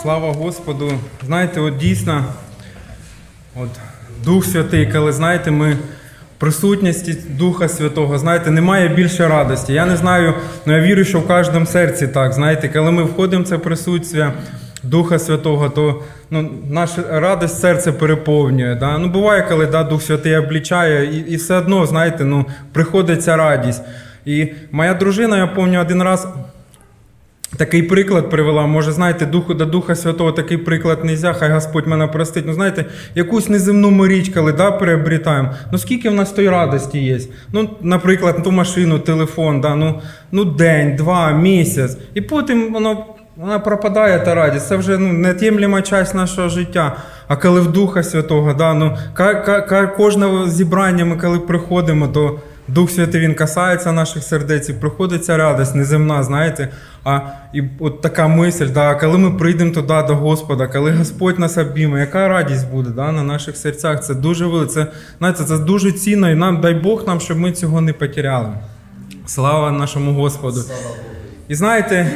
Слава Господу. Знаєте, от дійсно, от Дух Святий, коли, знаєте, ми в присутності Духа Святого, знаєте, немає більше радості. Я не знаю, але я вірю, що в кожному серці так, знаєте, коли ми входимо в це присутствие Духа Святого, то наша радість серце переповнює. Да? Буває, коли Дух Святий облічає, і все одно, знаєте, приходить ця радість. І моя дружина, я пам'ятаю, один раз такий приклад привела. Може, знаєте, до Духа Святого такий приклад не можна, хай Господь мене простить. Знаєте, якусь неземну мріч, коли приобретаємо. Скільки в нас тої радості є? Наприклад, ту машину, телефон, день, 2, місяць. І потім вона пропадає, та радість. Це вже невід'ємлема частина нашого життя. А коли в Духа Святого, кожного зібрання ми коли приходимо, то Дух Святий, Він касається наших сердець, і приходить ця радість неземна, знаєте. І от така мисль, коли ми прийдемо туди до Господа, коли Господь нас обійме, яка радість буде на наших серцях. Це дуже велике, це дуже цінно, і дай Бог нам, щоб ми цього не потеряли. Слава нашому Господу. І знаєте,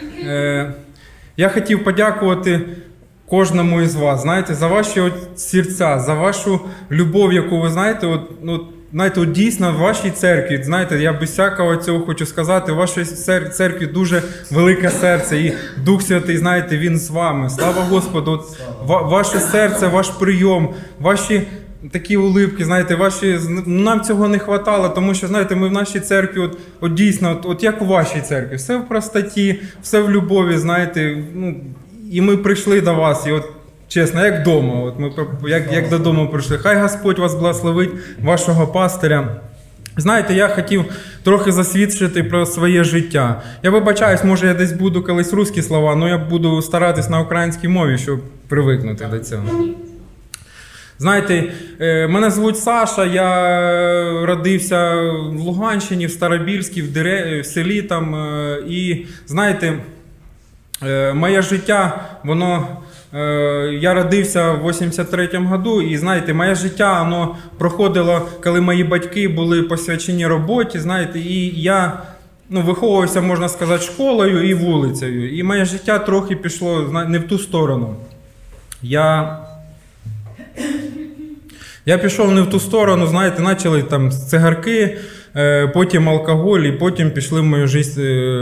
я хотів подякувати кожному із вас, знаєте, за ваші серця, за вашу любов, яку ви знаєте, знаєте, дійсно в вашій церкві, знаєте, я без всякого цього хочу сказати, в вашій церкві дуже велике серце, і Дух Святий, знаєте, Він з вами. Слава Господу, ваше серце, ваш прийом, ваші такі улипки, знаєте, нам цього не вистачало, тому що, знаєте, ми в нашій церкві, дійсно, як у вашій церкві, все в простоті, все в любові, знаєте, і ми прийшли до вас, і чесно, як вдома, як додому прийшли. Хай Господь вас благословить, вашого пастиря. Знаєте, я хотів трохи засвідчити про своє життя. Я вибачаюсь, може я десь буду колись русські слова, але я буду старатись на українській мові, щоб привикнути до цього. Знаєте, мене звуть Саша, я родився в Луганщині, в Старобільській, в селі там. І, знаєте, моє життя, я родився в 83-му году, і, знаєте, моє життя, воно проходило, коли мої батьки були посвячені роботі, знаєте, і я виховувався, можна сказати, школою і вулицею. І моє життя трохи пішло не в ту сторону. Я пішов не в ту сторону, знаєте, почали там цигарки, потім алкоголь, і потім пішли в мою життя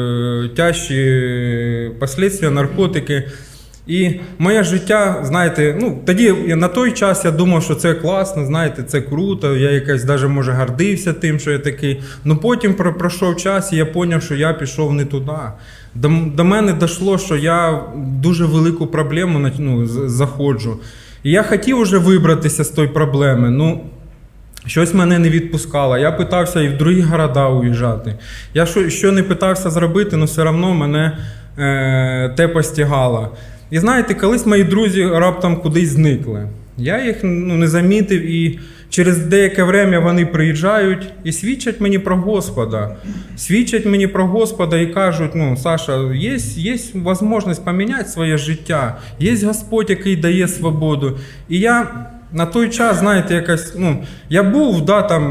тяжчі послідствия, наркотики. І моє життя, знаєте, тоді на той час я думав, що це класно, знаєте, це круто, я якось навіть, може, гордився тим, що я такий. Потім пройшов час, і я зрозумів, що я пішов не туди. До мене дійшло, що я в дуже велику проблему заходжу. І я хотів вже вибратися з тої проблеми, щось мене не відпускало. Я питався і в другі города уїжджати. Я що не питався зробити, все одно мене те постигало. І знаєте, колись мої друзі раптом кудись зникли. Я їх не замітив, і через деяке время вони приїжджають і свідчать мені про Господа. Свідчать мені про Господа і кажуть, Саша, є можливість поміняти своє життя, є Господь, який дає свободу. І я на той час, знаєте, якось, я був,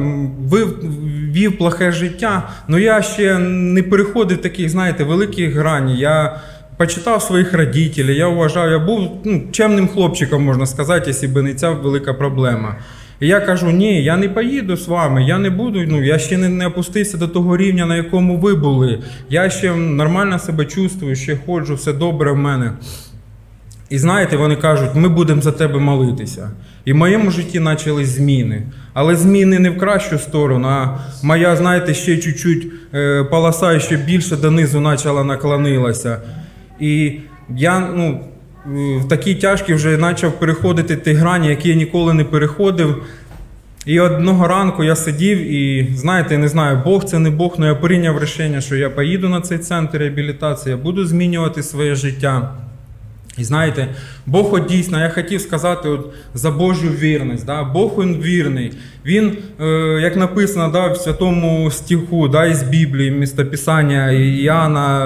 вів плохе життя, але я ще не переходив таких, знаєте, великих граней. Я почитав своїх родителів, я вважав, я був чемним хлопчиком, можна сказати, якщо б не ця велика проблема. І я кажу, ні, я не поїду з вами, я не буду, я ще не опустився до того рівня, на якому ви були. Я ще нормально себе чувствую, ще ходжу, все добре в мене. І знаєте, вони кажуть, ми будемо за тебе молитися. І в моєму житті почались зміни. Але зміни не в кращу сторону, а моя, знаєте, ще чуть-чуть полоса ще більше донизу наклонилася. І я, в такій тяжкій вже почав переходити ті грані, які я ніколи не переходив. І одного ранку я сидів і, знаєте, не знаю, Бог це не Бог, але я прийняв рішення, що я поїду на цей центр реабілітації, я буду змінювати своє життя. І знаєте, Бог дійсно, я хотів сказати за Божу вірність. Бог Він вірний. Він, як написано в святому стиху із Біблії, містописання Іоанна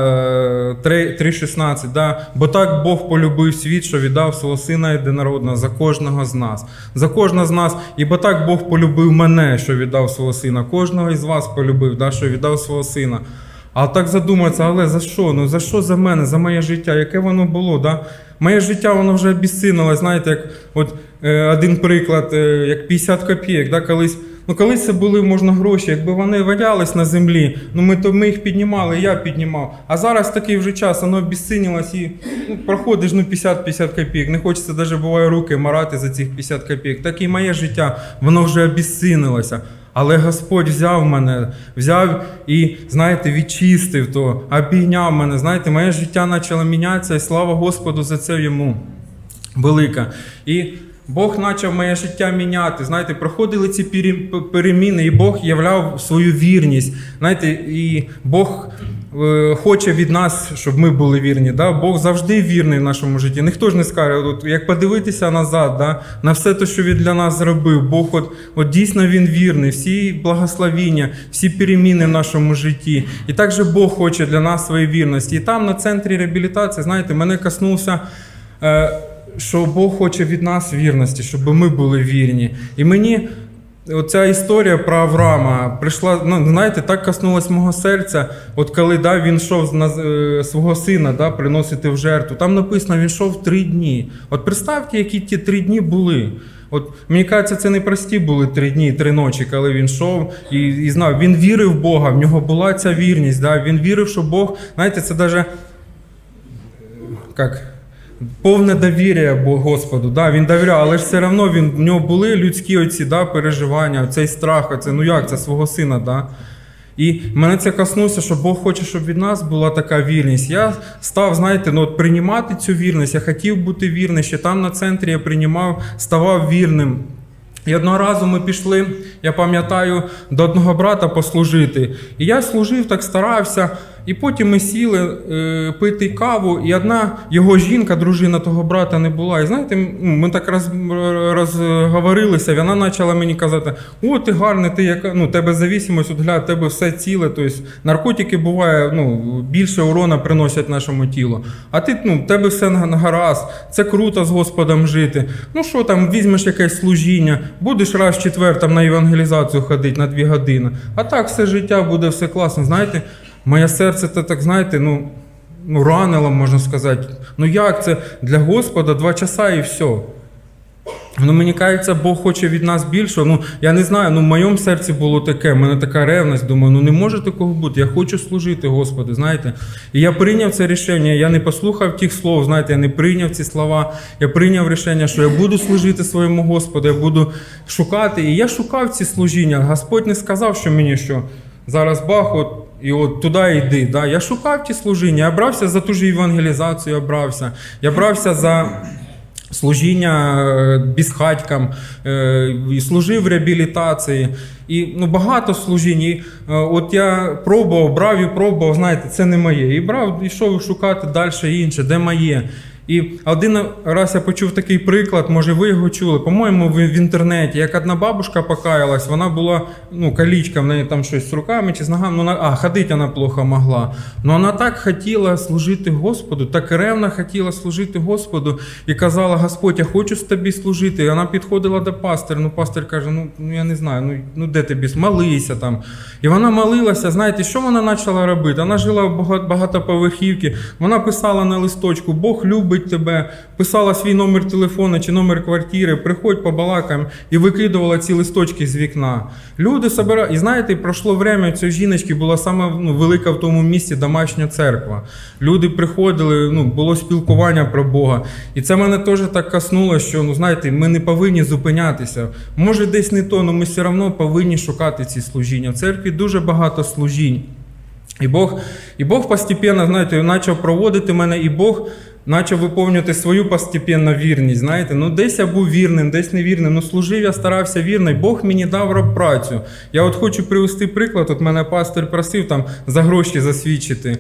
3,16. Бо так Бог полюбив світ, що віддав свого Сина єдинородного за кожного з нас. За кожного з нас. І бо так Бог полюбив мене, що віддав свого Сина. Кожного із вас полюбив, що віддав свого Сина. А так задуматися, але за що? Ну за що за мене, за моє життя? Яке воно було? Да? Моє життя, воно вже обіцінилось, знаєте, як от один приклад, як 50 копійок, да, колись. Ну, колись це були, можна, гроші, якби вони валялись на землі, ну ми їх піднімали, я піднімав. А зараз такий вже час, воно обіцінилось і проходиш 50 копійок. Не хочеться навіть, буває, руки марати за цих 50 копійок. Так і моє життя, воно вже обіцінилося. Але Господь взяв мене, взяв і, знаєте, відчистив то, обійняв мене. Знаєте, моє життя почало мінятися, і слава Господу за це йому велика. І Бог почав моє життя міняти. Знаєте, проходили ці переміни, і Бог являв свою вірність. Знаєте, і Бог хоче від нас, щоб ми були вірні. Да? Бог завжди вірний в нашому житті. Ніхто ж не скаже, от, як подивитися назад, да? На все те, що Він для нас зробив. Бог от дійсно Він вірний. Всі благословіння, всі переміни в нашому житті. І також Бог хоче для нас своєї вірності. І там на центрі реабілітації, знаєте, мене коснувся, що Бог хоче від нас вірності, щоб ми були вірні. І мені оця історія про Авраама прийшла, ну, знаєте, так коснулась мого серця, от коли він йшов свого сина приносити в жертву. Там написано, він йшов 3 дні. От представте, які ті 3 дні були. От, мені кажеться, це не прості були 3 дні, 3 ночі, коли він йшов і знав, він вірив в Бога, в нього була ця вірність. Він вірив, що Бог, знаєте, це навіть, повне довір'я Господу. Да, він довіряв, але ж все одно в нього були людські оці переживання, цей страх, це свого сина. Да? І мене це коснувся, що Бог хоче, щоб від нас була така вірність. Я став, знаєте, приймати цю вірність, я хотів бути вірним, ще там на центрі я ставав вірним. І одного разу ми пішли, я пам'ятаю, до одного брата послужити. І я служив, так старався. І потім ми сіли пити каву, і одна його жінка, дружина того брата, не була. І знаєте, ми так розговорилися, і вона почала мені казати: о, ти гарний, тебе зависимость, от тебе все ціле, тобто наркотики буває, більше урона приносять нашому тілу. А ти, тебе все гаразд, це круто з Господом жити. Ну що там, візьмеш якесь служіння, будеш раз в четвер на евангелізацію ходити на 2 години. А так все життя буде все класно, знаєте. Моє серце, так, знаєте, ранило, можна сказати. Як це? Для Господа 2 часа і все. Мені кажеться, Бог хоче від нас більше. Я не знаю, в моєму серці було таке, в мене така ревність, думаю, не може такого бути, я хочу служити Господу, знаєте. І я прийняв це рішення, я не послухав тих слов, знаєте, я не прийняв ці слова, я прийняв рішення, що я буду служити своєму Господу, я буду шукати. І я шукав ці служіння, Господь не сказав, що мені що. Зараз бах, і от туди йди. Да? Я шукав ті служіння, я брався за ту ж евангелізацію, я брався за служіння безхатькам, і служив в реабілітації. І багато служінь. І, от я пробував, знаєте, це не моє. І йшов шукати далі інше, де моє. І один раз я почув такий приклад, може ви його чули, по-моєму, в інтернеті, як одна бабушка покаялась, вона була, калічка, в неї там щось з руками чи з ногами, ходити вона плохо могла. Но вона так хотіла служити Господу, так ревно хотіла служити Господу і казала: Господь, я хочу з тобі служити. І вона підходила до пастора, пастор каже: я не знаю, де тобі, молися там. І вона молилася, знаєте, що вона почала робити? Вона жила в багатоповерхівці, вона писала на листочку: Бог любить тебе, писала свій номер телефону чи номер квартири, приходь побалакаємо, і викидувала ці листочки з вікна. Люди собирали, і знаєте, пройшло время, у цієї жіночки була сама велика в тому місті домашня церква. Люди приходили, було спілкування про Бога. І це мене теж так коснулося, що, знаєте, ми не повинні зупинятися. Може десь не то, але ми все одно повинні шукати ці служіння. В церкві дуже багато служінь. І Бог постепенно, знаєте, почав проводити мене, і Бог почав виповнювати свою постепенну вірність, знаєте. Десь я був вірним, десь невірним, служив я, старався вірно, і Бог мені дав працю. Я от хочу привести приклад, от мене пастор просив там за гроші засвідчити.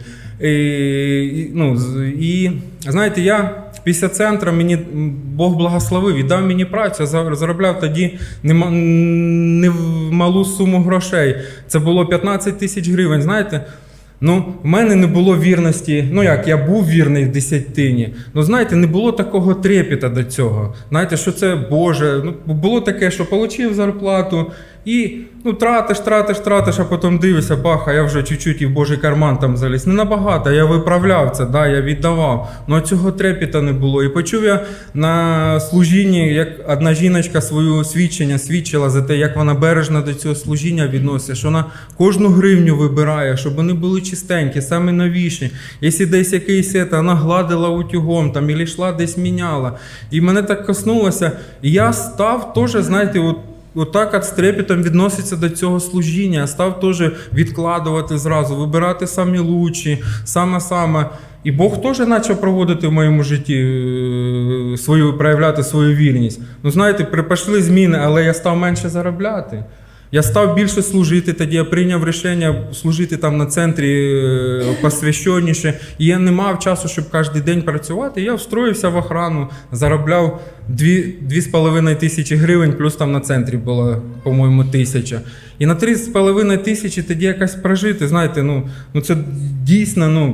І знаєте, я після центру, мені Бог благословив і дав мені працю, я заробляв тоді немалу суму грошей. Це було 15 тисяч гривень, знаєте. В мене не було вірності, я був вірний в десятині, знаєте, не було такого трепета до цього. Знаєте, що це Боже. Було таке, що отримав зарплату І тратиш, а потім дивишся, бах, а я вже чуть-чуть і в Божий карман там заліз. Не набагато, я виправляв це, да, я віддавав. Но цього трепета не було. І почув я на служінні, як одна жіночка свою свідчення свідчила за те, як вона бережно до цього служіння відноситься, що вона кожну гривню вибирає, щоб вони були чистенькі, самі новіші. Якщо десь якийсь, вона гладила утюгом, там, і йшла десь міняла. І мене так коснулося. І я став теж, знаєте, отак от з трепетом відноситься до цього служіння. Став теж відкладувати зразу, вибирати самі лучші, саме. І Бог теж почав проводити в моєму житті, проявляти свою вірність. Ну, знаєте, пішли зміни, але я став менше заробляти. Я став більше служити, тоді я прийняв рішення служити там на центрі посвященіше. І я не мав часу, щоб кожен день працювати. Я встроївся в охрану, заробляв 2,5 тисячі гривень, плюс там на центрі було, по-моєму, 1000. І на 3,5 тисячі тоді якось прожити, знаєте, ну це дійсно,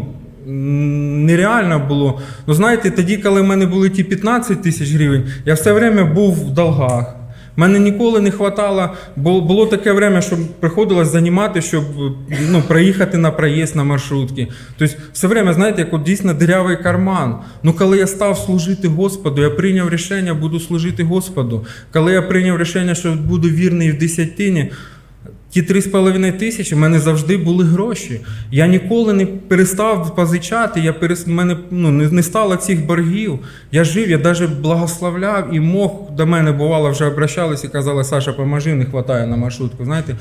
нереально було. Ну, знаєте, тоді, коли в мене були ті 15 тисяч гривень, я все время був в долгах. Мене ніколи не хватало, було таке время, що приходилось займати, щоб проїхати на проїзд на маршрутки. Тобто все время, знаєте, як от дійсно дирявий карман. Ну коли я став служити Господу, я прийняв рішення, буду служити Господу. Коли я прийняв рішення, що буду вірний в десятині, ті 3,5 тисячі, в мене завжди були гроші. Я ніколи не перестав позичати, в мене не стало цих боргів. Я жив, я навіть благословляв і до мене бувало вже обращались і казали: Саша, поможи, не вистачає на маршрутку. Знаєте,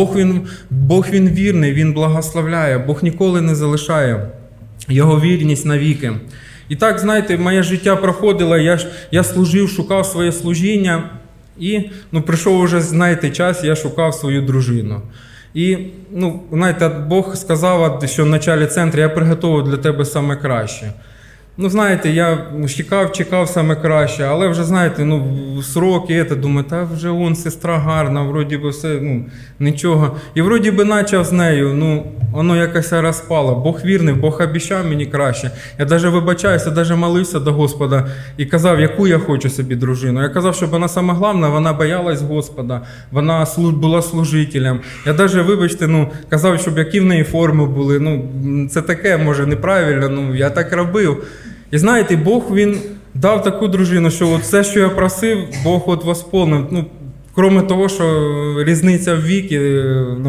Бог він вірний, Він благословляє, Бог ніколи не залишає Його вірність навіки. І так, знаєте, моє життя проходило, я служив, шукав своє служіння. І прийшов вже, знаєте, час, я шукав свою дружину. І, знаєте, Бог сказав, що в початку центру: я приготував для тебе саме краще. Знаєте, я чекав саме краще, але вже, знаєте, в сроки, думаю, та вже сестра гарна, вроді би все, нічого. І вроді би почав з нею, воно якось розпало. Бог вірний, Бог обіцяв мені краще. Я навіть вибачаюся, навіть молився до Господа і казав, яку я хочу собі дружину. Я казав, щоб вона саме головне, вона боялась Господа, вона була служителем. Я навіть, вибачте, казав, щоб які в неї форми були. Це таке, може, неправильно, я так робив. І знаєте, Бог, Він дав таку дружину, що все, що я просив, Бог восполнив. Крім того, що різниця в віці,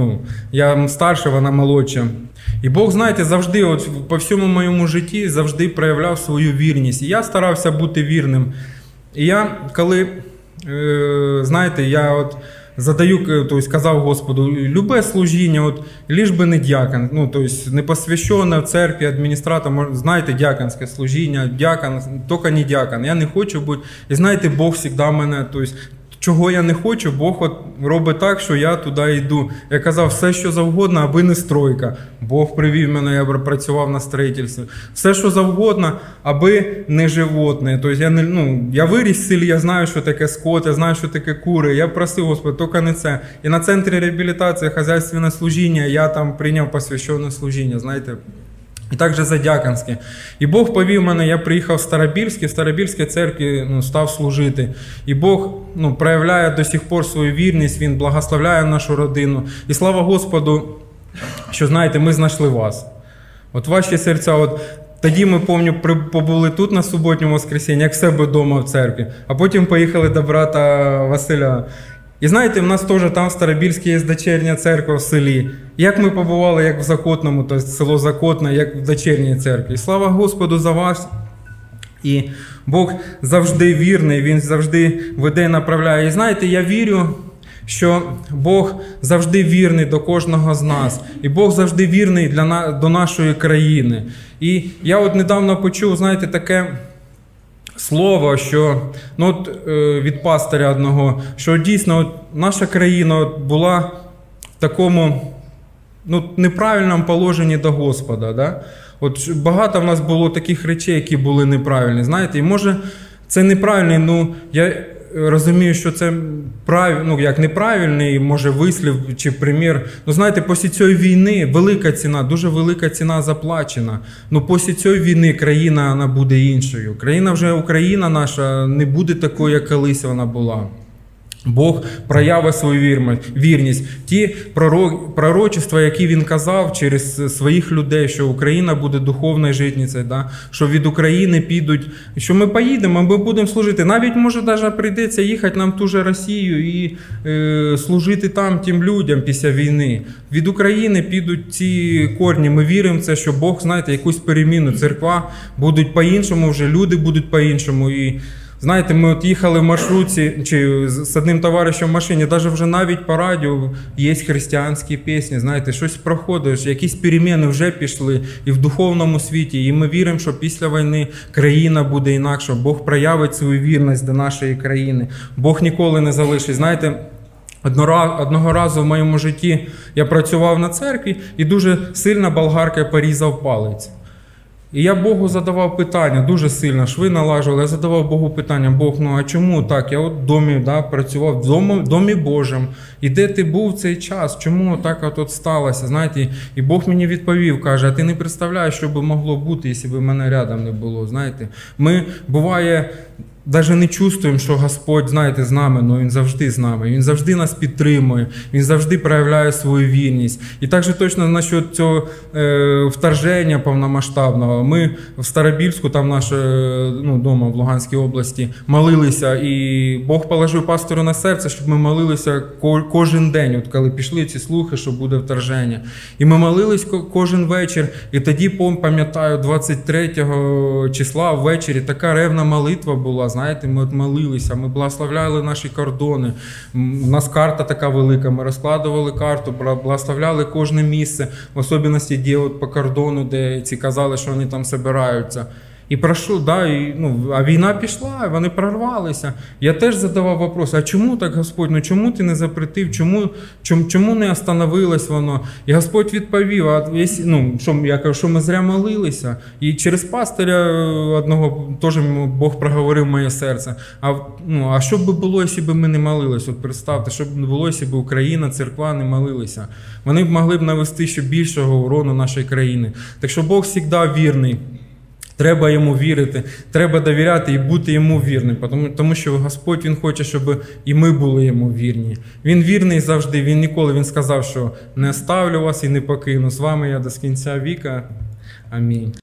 я старша, вона молодша. І Бог, знаєте, завжди, по всьому моєму житті, завжди проявляв свою вірність. І я старався бути вірним. І я, коли, знаєте, я казав Господу, любе служіння, лиш би не дякон, не посвящене в церкві, адміністратор, знаєте, дяконське служіння, дякон, тільки не дякон, я не хочу бути. І знаєте, Бог завжди мене, чого я не хочу, Бог робить так, що я туди йду. Я казав, все, що завгодно, аби не стройка. Бог привів мене, я працював на строїтельстві. Все, що завгодно, аби не животне. Тобто я виріс в селі, я знаю, що таке скот, я знаю, що таке кури. Я просив, Господи, тільки не це. І на центрі реабілітації, хазяйственне служіння, я там прийняв посвящене служіння, знаєте. І також за дяконське. І Бог повів мене, я приїхав в Старобільській церкві став служити. І Бог проявляє до сих пор свою вірність, Він благословляє нашу родину. І слава Господу, що, знаєте, ми знайшли вас. Ваші серця, тоді ми, пам'ятаю, побули тут на суботньому воскресеньі, як в себе вдома в церкві, а потім поїхали до брата Василя. І знаєте, в нас теж там в Старобільській є дочерня церква в селі. Як ми побували, як в Закотному, тобто село Закотне, як в дочерній церкві. Слава Господу за вас. І Бог завжди вірний, Він завжди веде і направляє. І знаєте, я вірю, що Бог завжди вірний до кожного з нас. І Бог завжди вірний до нашої країни. І я недавно почув, знаєте, таке слово, що від пастиря одного, що дійсно наша країна була в такому неправильному положенні до Господа. Да? Багато в нас було таких речей, які були неправильні. Знаєте, і може це неправильний, я розумію, що це як неправильний, може, вислів чи примір. Знаєте, після цієї війни велика ціна, дуже велика ціна заплачена. Після цієї війни країна вона буде іншою. Україна наша не буде такою, як колись вона була. Бог проявить свою вірність. Ті пророчества, які він казав через своїх людей, що Україна буде духовною житницею, да? Що від України підуть, що ми поїдемо, ми будемо служити. Навіть, може, навіть прийдеться їхати нам в ту же Росію і служити там тим людям після війни. Від України підуть ці корні. Ми віримо в це, що Бог, знаєте, якусь переміну. Церква будуть по-іншому, вже люди будуть по-іншому. І знаєте, ми от їхали в маршрутці чи з одним товаришем в машині, навіть по радіо є християнські пісні, знаєте, щось проходить, якісь переміни вже пішли і в духовному світі. І ми віримо, що після війни країна буде інакша, Бог проявить свою вірність до нашої країни. Бог ніколи не залишить. Знаєте, одного разу в моєму житті я працював на церкві і дуже сильно болгаркою порізав палець. І я Богу задавав питання, дуже сильно шви налажували, я задавав Богу питання: Бог, ну а чому так? Я от в домі працював, в домі Божому. І де ти був цей час? Чому так от сталося? Знаєте, і Бог мені відповів, каже: а ти не представляєш, що би могло бути, якщо б мене рядом не було. Знаєте, ми, буває, навіть не чувствуємо, що Господь, знаєте, з нами, але Він завжди з нами. Він завжди нас підтримує, Він завжди проявляє свою вірність. І так же точно насчет цього вторження повномасштабного. Ми в Старобільську, там наше дома в Луганській області, молилися, і Бог положив пастору на серце, щоб ми молилися кожен день, от коли пішли ці слухи, що буде вторження. І ми молились кожен вечір, і тоді, пам'ятаю, 23 числа ввечері така ревна молитва була. Знаєте, ми от молилися, ми благословляли наші кордони. У нас карта така велика, ми розкладували карту, благословляли кожне місце, в особливості, де от по кордону, де ці казали, що вони там збираються. І пройшов, а війна пішла, вони прорвалися. Я теж задавав вопрос: а чому так, Господь? Чому ти не запретив? Чому не остановилось воно? І Господь відповів: я кажу, що ми зря молилися. І через пастиря одного теж Бог проговорив моє серце. А що б було, якщо б ми не молились? От представте, що б було, якщо б Україна, церква не молилися? Вони б могли б навести ще більшого урону нашої країни. Так що Бог завжди вірний. Треба йому вірити, треба довіряти і бути йому вірним, тому що Господь, Він хоче, щоб і ми були йому вірні. Він вірний завжди, Він сказав, що не оставлю вас і не покину. З вами я до кінця віка. Амінь.